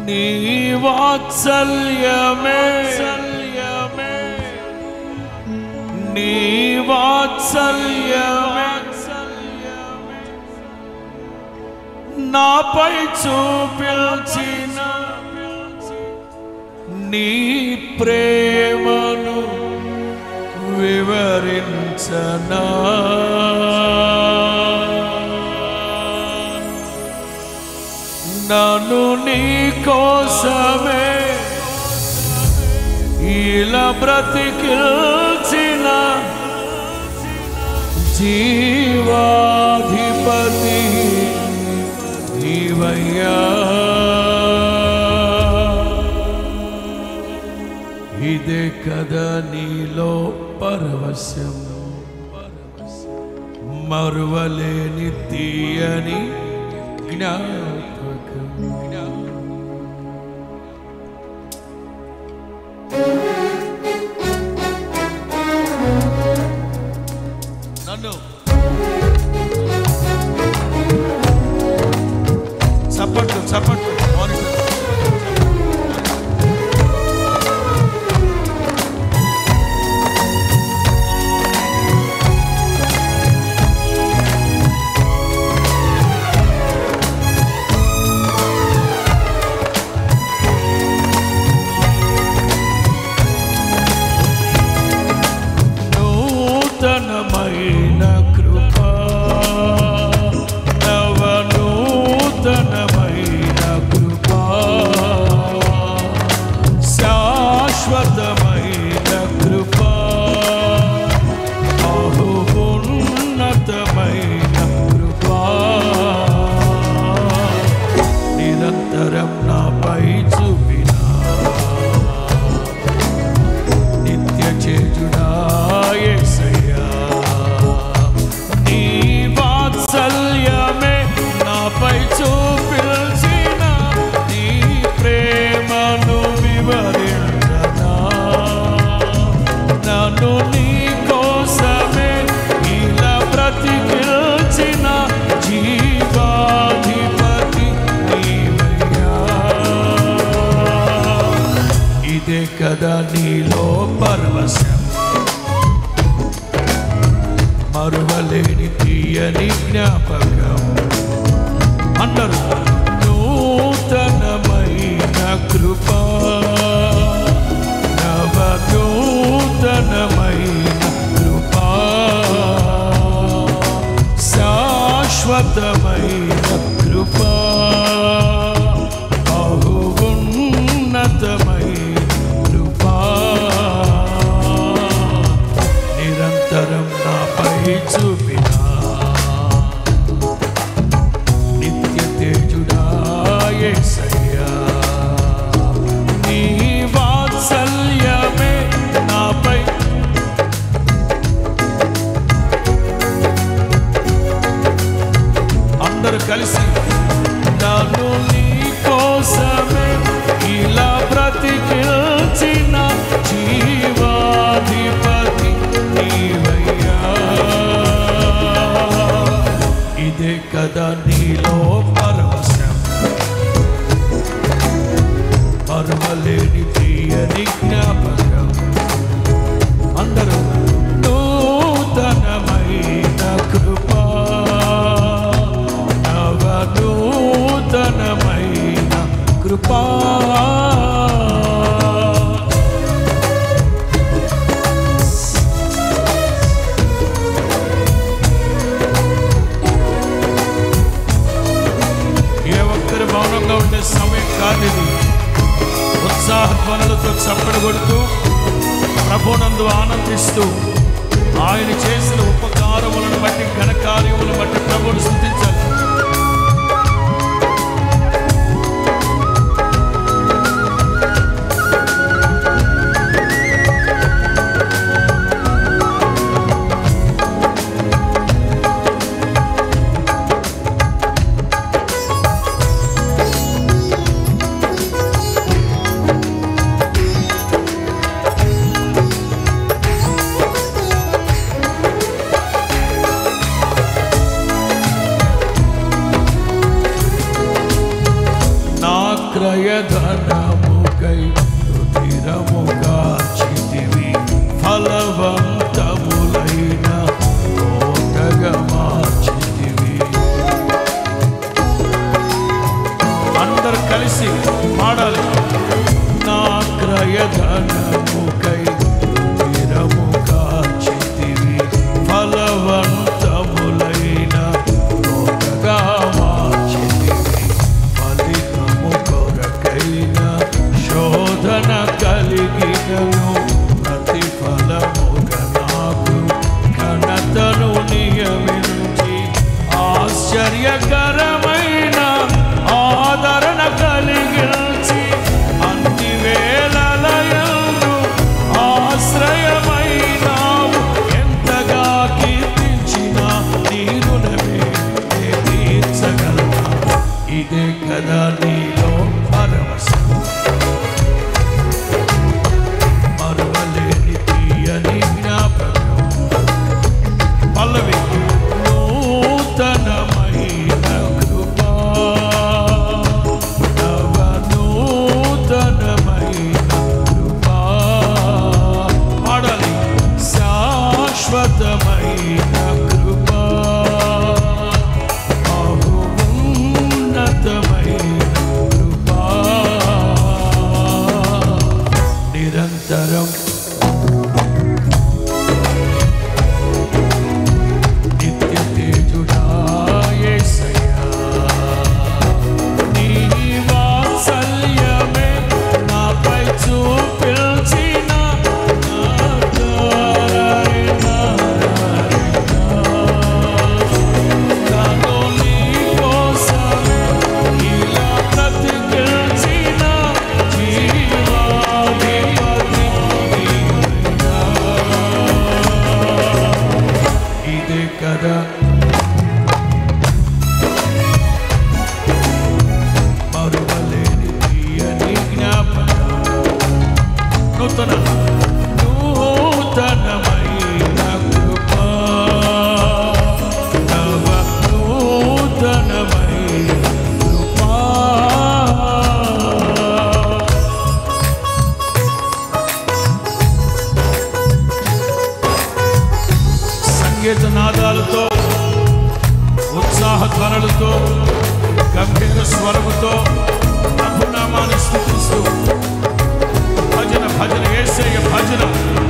నీ వాత్సల్యమే నీ వాత్సల్యమే నాపై చూపించిన నీ ప్రేమను వివరించనా నన్ను నీ కోసమే ఇలా బ్రతికిల్చిన జీవాధిపతి నీవయ్యా. ఇదే కదా నీలో పరవశం, మరువలేని తీయని జ్ఞాపకం. నన్ను చప్పట్లు చప్పట్లు నూతనమైన కృపా, నవనూతనమైన కృపా, శాశ్వతమైన కృపా, బహున్నతమైన కృపా, నిరంతరం నాపై చూపిన నిత్య చేజుడా యేసయ్యా. నీ వాత్సల్యమే నాపై చూపించిన నీ ప్రేమను వివరించనా. నన్ను నీ కోసమే ఇలా బ్రతికిల్చిన జీవాధిపతి నీవయ్యా. ఇదే కదా నీలో పరవశం, మరువలేని తీయని జ్ఞాపకం. అందరూ నూతనమైన కృపా, నవనూతనమైన కృపా, శాశ్వతమైన కృపా, బహున్నతమైన కృపా, నిరంతరం నాపై చూపిన నిత్య తేజుడా యేసయ్యా. నీ వాత్సల్యమే నాపై అందరూ కలిసి నన్ను నీ కోసమే ఇలా బ్రతికిల్చిన జీవాధిపతి నీవయ్యా. ఇదే కదా నీలో పరవశం, మరువలేని తీయని జ్ఞాపకం. అందరూ నూతనమైన కృపా, నవనూతనమైన కృపా, ఏ ఒక్కరు మౌనంగా ఉండే సమయం కానిది. ఉత్సాహధ్వనులతో చప్పట్లు కొడుతూ ప్రభునందు ఆనందిస్తూ ఆయన చేసిన ఉపకారములను బట్టి ఘనకార్యములను బట్టి ప్రభువును స్తుతించాలి. ఆశ్చర్యకరమైన ఆదరణ కలిగించి అన్ని వేళలయందు ఆశ్రయమైనావు. ఎంతగా కీర్తించిన నీ రుణమే తీర్చగలనా? ఇదే కదా నీలో పరవశం, మరువలేని తీయని జ్ఞాపకం. పల్లవి నూతనమైన కృపా, నవ నూతనమైన కృపా. పాడాలి. శాశ్వతమైన కృపా, బహున్నతమైన కృపా, నిరంతరం నిత్య తేజుడా యేసయ్యా. నీ వాత్సల్యమే నాపై చూపించిన నాలో నీ కోసమే ఇలా బ్రతికించిన జీవాధిపతి నీవయ్యా. ఇదే కదా మరువలేని తీయని జ్ఞాపకం. నూతనమైన కృపా, నవ నూతనమైన కృపా. సంగీత నాదాలతో, ఉత్సాహ ధ్వనులతో, గంభీర స్వరముతో ప్రభునామాన్ని స్తుతిస్తూ భజన భజన యేసయ్య భజన.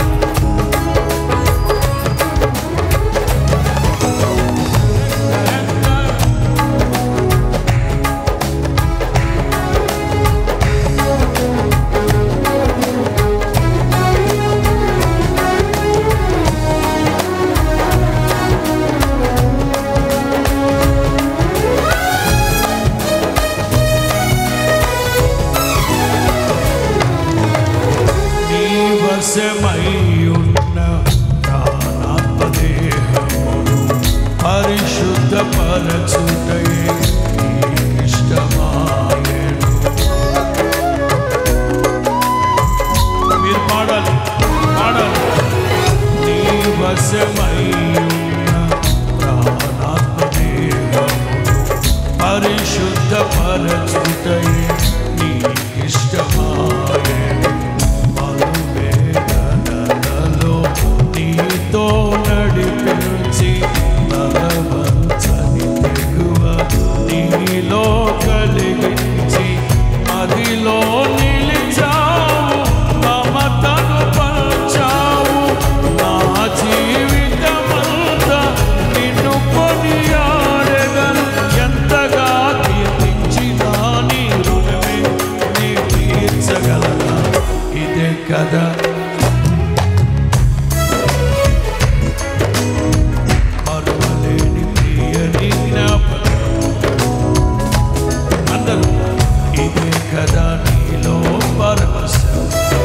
నీ వశమయ్యున్న ప్రాణాత్మదేహమును పరిశుద్ధపరచుటయే నీకిష్టమాయెను. మీరు పాడాలి, పాడాలి. నీ వశమయ్యున్న ప్రాణాత్మదేహమును పరిశుద్ధపరచుటయే నీకిష్టమాయెను. బలువేదనలలో నీతో నడిపించి బలవంచని తెగువ నీలో కలిగించి అదిలో నిలిచావు. మమతను పంచావు. నా జీవితమంతా నిన్ను కొనియాడెదను. ఎంతగా కీర్తించినా నీ రుణమే నీ తీర్చగలనా? ఇదే కదా మరువలేని తీయని జ్ఞాపకం. అందరూ ఇదే కదా నీలో పరవశం,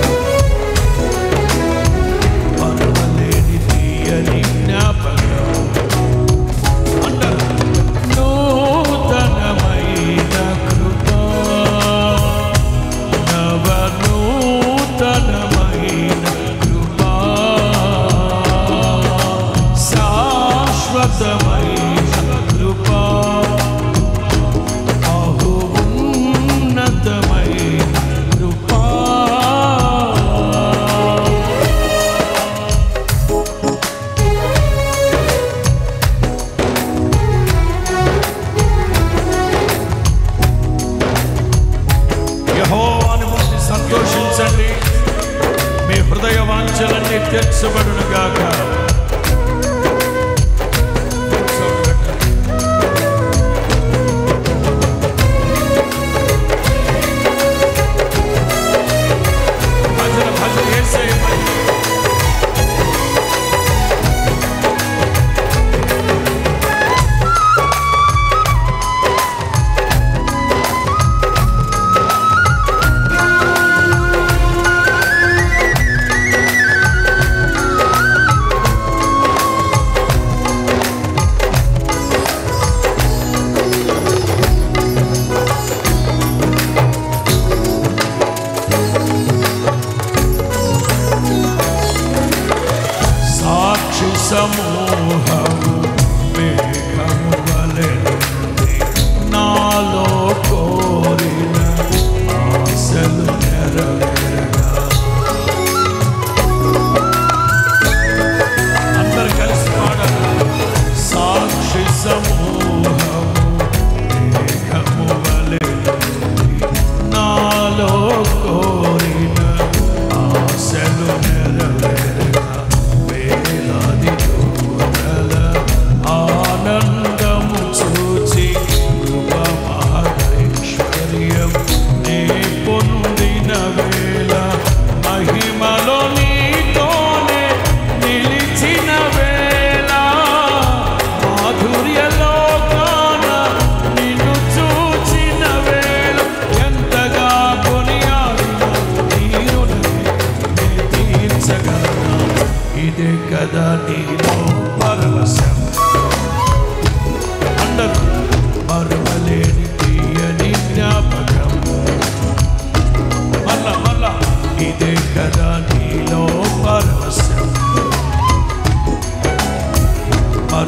మరువలేని తీయని జ్ఞాపకం. అందరూ నూతనమైన కృపా, నవ నూతనమైన కృపా, శాశ్వతమైన కృపా, బహున్నతమైన కృపా. యెహోవాను బట్టి సంతోషించండి, మీ హృదయ వాంఛలన్నీ తీర్చబడును గాక.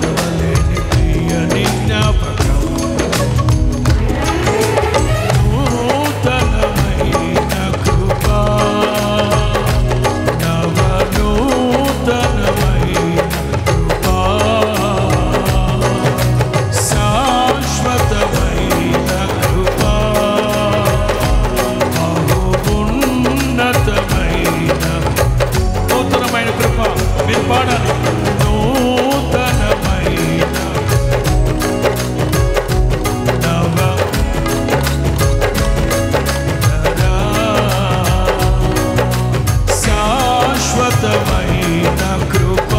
మరువలేని తీయని జ్ఞాపకం నూతనమైన కృపా నూతనమైన కృపా శాశ్వతమైన కృపా బహున్నతమైన నూతనమైన కృప మీరు పాడాలి నూతనమైన శాశ్వతమైన కృపా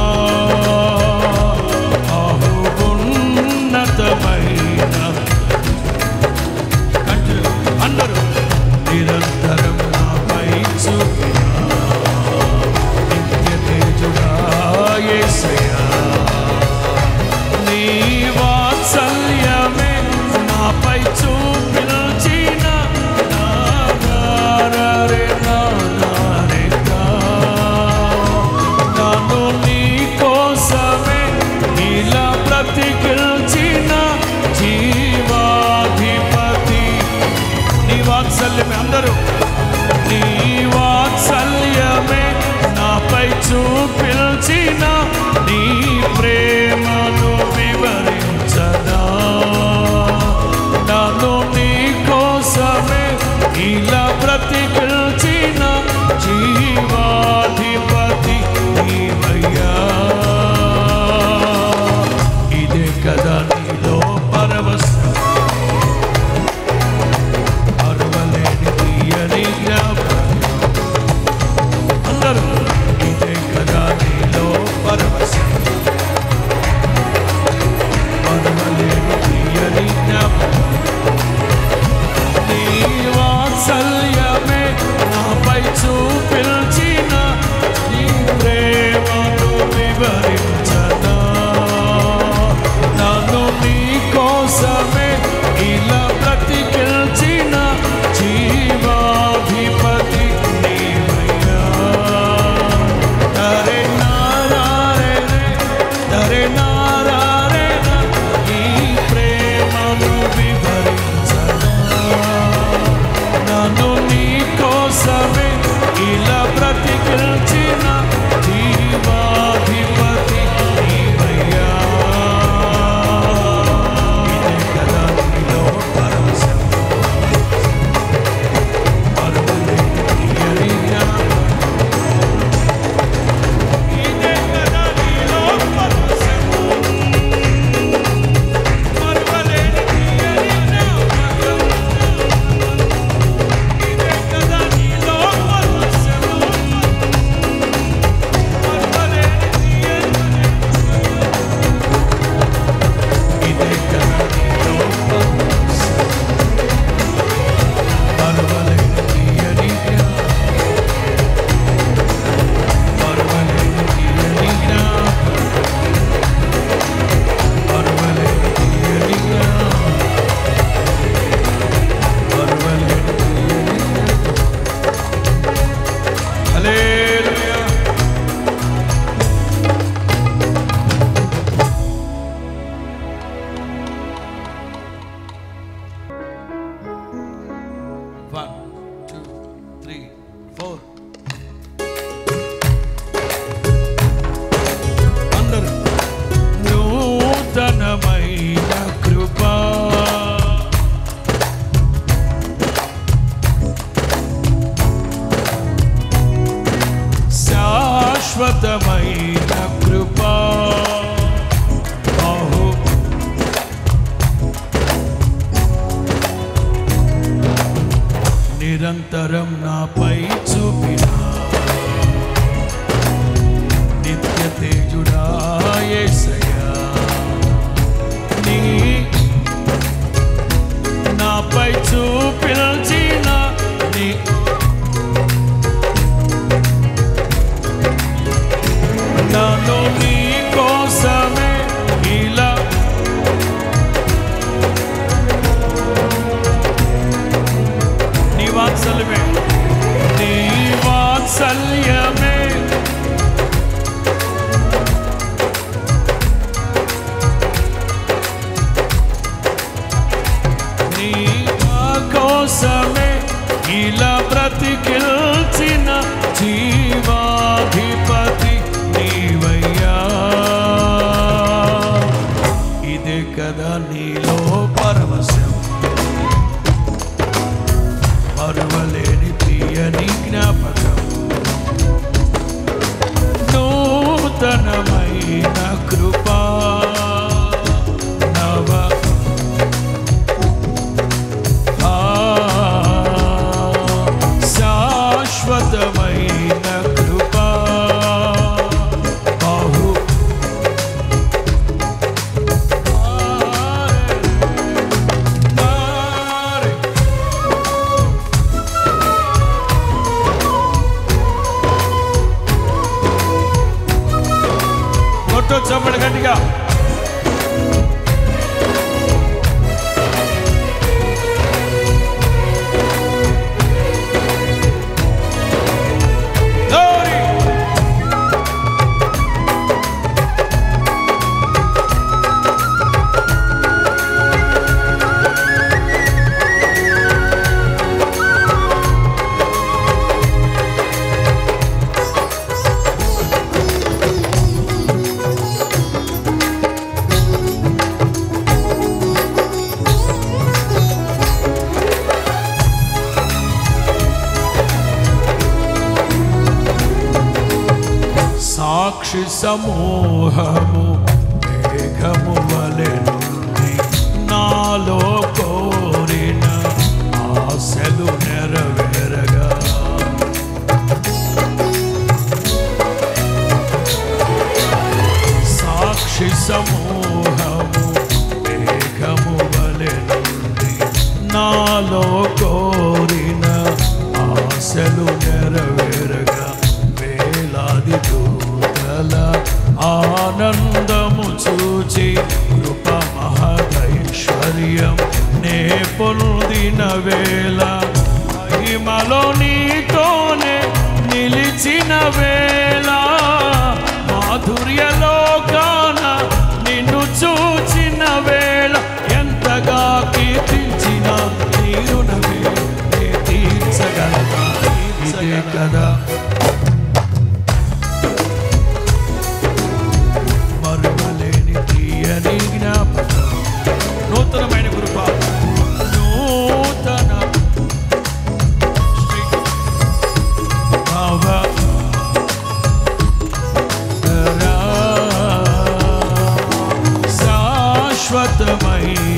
బహున్నతమైన అందరూ నిరంతరం నాపై చూపిన నిత్య తేజుగా యేసయ్యా నీ వాత్సల్యమే నాపై చూపించిన నన్ను నీ కోసమే ఇలా బ్రతికిల్చిన జీవాధిపతి నీ వాత్సల్యమే అందరూ నీ వాత్సల్యమే నాపై చూపించిన నీ ప్రేమను వివరించదా నన్ను నీ కోసమే ఇలా బ్రతికిల్చిన జీవాధిపతి నీవయ్యా ఇదే కదా నీలో పరవశం మరువలేని తీయని జ్ఞాపకం అందరూ ఇదే కదా నీలో పరవశం మరువలేని తీయని జ్ఞాపకం నీ వాత్సల్యమే నాపై చూపించిన నీ ప్రేమను వివరించదా నన్ను నీ కోసమే ఇలా బ్రతికిల్చిన జీవాధిపతి నీవయ్యా తరే నారే తరే నారే ఈ ప్రేమను వివరించదా నన్ను నీ కోసమే ఇలా బ్రతికిల్చిన జీవాధిపతి నీవయ్యా ఇదే కదా నీలో పరవశం మరువలేని తీయని జ్ఞాపకం ఇదే కదా నీలో పరవశం మరువలేని తీయని జ్ఞాపకం ఇదే కదా నీలో పరవశం మరువలేని తీయని ఇదే కదా నీలో పరవశం మరువలేని తీయని మరువలేని తీయని మరువలేని తీయని మరువలేని తీయని హల్లెలూయా One, two, three, four. అందరూ నూతనమైన కృపా శాశ్వతమైన కృపా బహు నిరంతరం నాపై చూపిన నిత్య తేజుడా యేసయ్యా నీ నాపై చూపించిన నీ నన్ను నీ కోసమే ఇలా నీ వాత్సల్యమే నీ వాత్సల్యమే ఇదే కదా నీలో పరవశం, మరువలేని తీయని జ్ఞాపకం, నూతనమైన కృపా నవ శాశ్వతమైన కృపా బాహు కొట్టు చప్పటి గట్టిగా. సాక్షి సమూహము మేఘము వలె నుండి నాలో కోరిన ఆశలు నెరవేరగా, సాక్షి సమూహము మేఘము వలె నుండి నాలో కోరిన ఆశలు నెరవేరగా, వేలాది దూతల ఆనందము చూచి కృప మహదైశ్వర్యం నే పొందిన వేళ, మహిమలో నీతోనే నిలిచిన వేళ, మాధుర్యలోకాన నిన్ను చూచిన వేళ, ఎంతగా కీర్తించిన నీ రుణమే నే తీర్చగలనా. ఇదే కదా జ్ఞాపకం, నూతనమైన కృప, నూతన శాశ్వతమైన